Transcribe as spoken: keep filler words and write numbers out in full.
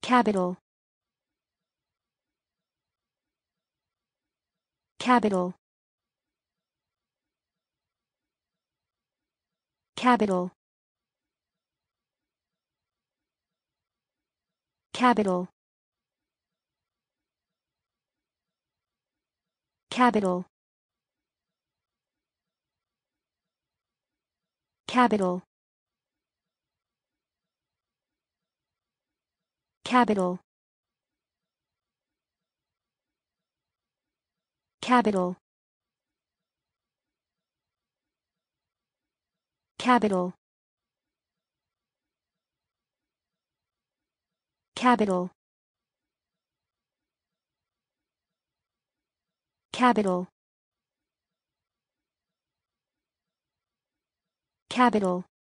Capital. Capital. Capital. Capital. Capital. Capital. Capital. Capital. Capital. Capital. Capital. Capital.